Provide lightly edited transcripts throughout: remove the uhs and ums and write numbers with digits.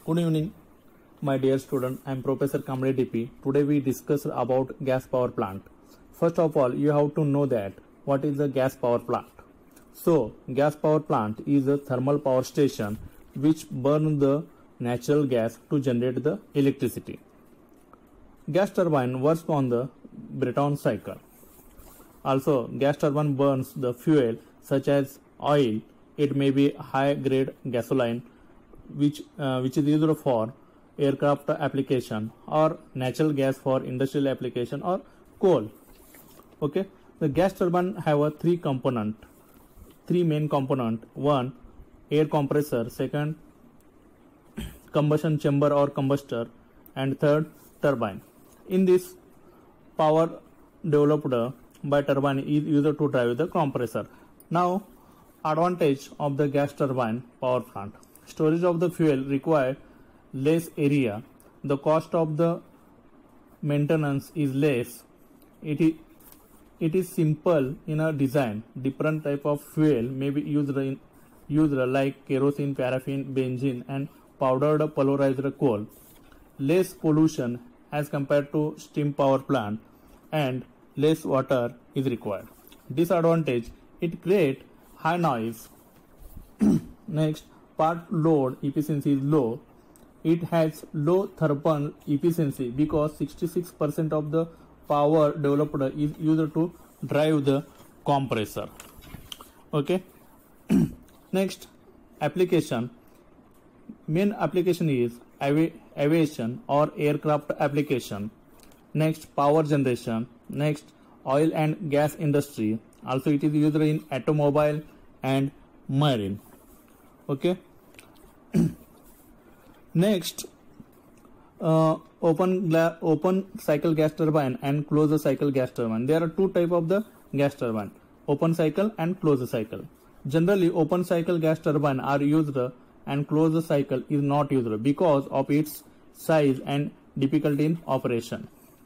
Good evening, my dear student. I am Professor Kamle DP. Today we discuss about gas power plant. First of all, you have to know that what is a gas power plant. So, gas power plant is a thermal power station which burns the natural gas to generate the electricity. Gas turbine works on the Brayton cycle. Also, gas turbine burns the fuel such as oil. It may be high grade gasoline which is used for aircraft application, or natural gas for industrial application, or coal. Okay, the gas turbine have a three main component. One, air compressor. Second, combustion chamber or combustor, and third, turbine. In this, power developed by turbine is used to drive the compressor. Now, advantage of the gas turbine power plant. Storage of the fuel require less area. The cost of the maintenance is less. It is simple in a design. Different type of fuel may be used like kerosene, paraffin, benzene, and powdered pulverized coal. Less pollution as compared to steam power plant, and less water is required. Disadvantage: it creates high noise. Next, part load efficiency is low. It has low thermal efficiency because 66% of the power developed is used to drive the compressor. Okay. Next, application. Main application is aviation or aircraft application. Next, power generation. Next, oil and gas industry. Also, it is used in automobile and marine. Okay. Next, open cycle gas turbine and closed cycle gas turbine. There are two types of the gas turbine: open cycle and closed cycle. Generally, open cycle gas turbine are used and closed cycle is not used because of its size and difficulty in operation.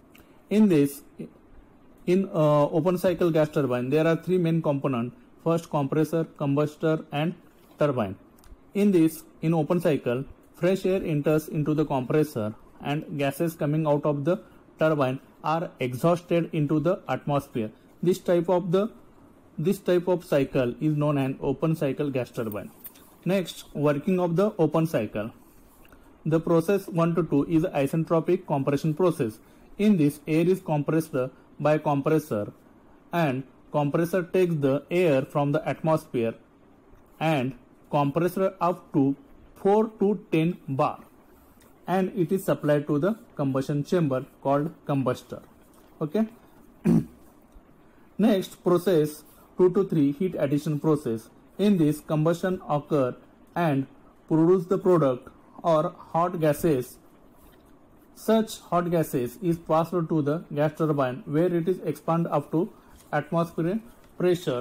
In open cycle gas turbine, there are three main components: first, compressor, combustor, and turbine. In open cycle, fresh air enters into the compressor and gases coming out of the turbine are exhausted into the atmosphere. This type of cycle is known as open cycle gas turbine. Next, working of the open cycle. The process 1 to 2 is isentropic compression process. In this, air is compressed by compressor, and compressor takes the air from the atmosphere and compressor up to 4 to 10 bar, and it is supplied to the combustion chamber called combustor. Okay. Next, process 2 to 3 heat addition process. In this, combustion occur and produce the product or hot gases. Such hot gases is passed to the gas turbine where it is expanded up to atmospheric pressure.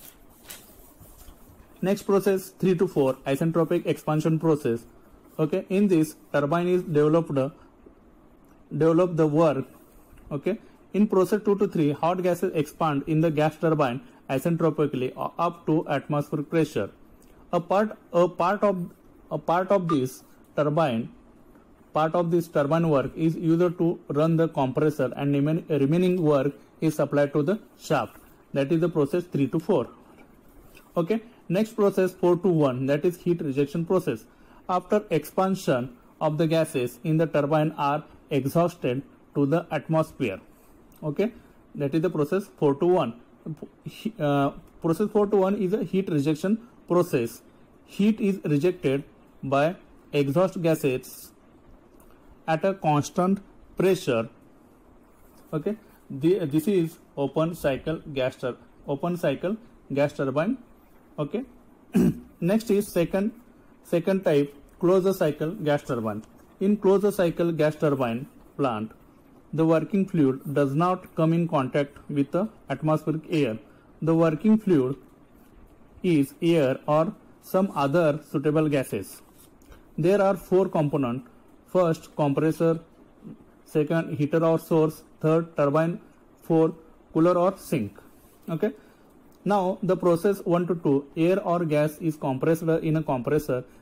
Next, process 3 to 4 isentropic expansion process. Okay, in this, turbine is develop the work. Okay, in process 2 to 3, hot gases expand in the gas turbine isentropically up to atmospheric pressure. A part of this turbine work is used to run the compressor, and remaining work is supplied to the shaft. That is the process 3 to 4. Okay. Next, process 4 to 1, that is heat rejection process. After expansion of the gases in the turbine are exhausted to the atmosphere. Okay, that is the process 4 to 1. Process 4 to 1 is a heat rejection process. Heat is rejected by exhaust gases at a constant pressure. Okay, this is open cycle gas turbine. Okay. Next is second type, closed cycle gas turbine. In closed cycle gas turbine plant, the working fluid does not come in contact with the atmospheric air. The working fluid is air or some other suitable gases. There are 4 components: first, compressor; second, heater or source; third, turbine; fourth, cooler or sink. Okay. Now, the process 1 to 2, air or gas is compressed in a compressor,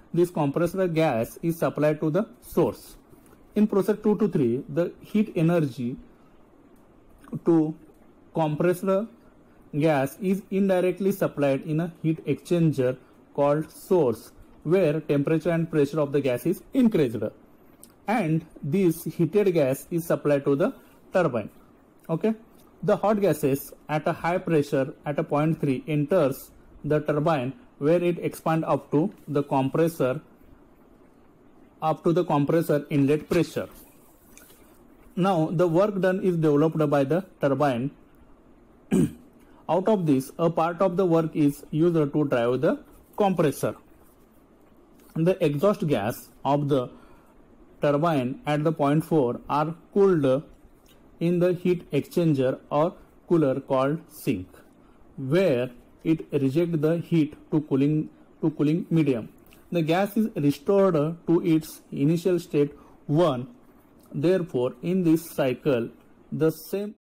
this compressed gas is supplied to the source. In process 2 to 3, the heat energy to compressed gas is indirectly supplied in a heat exchanger called source, where temperature and pressure of the gas is increased, and this heated gas is supplied to the turbine. Okay, the hot gases at a high pressure at a point 3 enters the turbine, where it expands up to the compressor inlet pressure. Now the work done is developed by the turbine. Out of this, a part of the work is used to drive the compressor. The exhaust gas of the turbine at the point 4 are cooled in the heat exchanger or cooler called sink, where it rejects the heat to cooling medium. The gas is restored to its initial state 1. Therefore, in this cycle, the same